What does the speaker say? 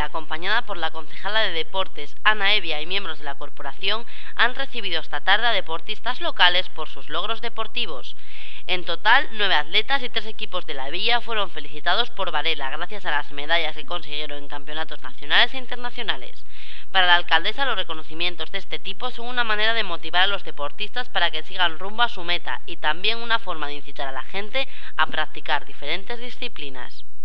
acompañada por la concejala de Deportes, Ana Evia, y miembros de la corporación, han recibido esta tarde a deportistas locales por sus logros deportivos. En total, 9 atletas y 3 equipos de la villa fueron felicitados por Varela gracias a las medallas que consiguieron en campeonatos nacionales e internacionales. Para la alcaldesa, los reconocimientos de este tipo son una manera de motivar a los deportistas para que sigan rumbo a su meta y también una forma de incitar a la gente a practicar diferentes disciplinas.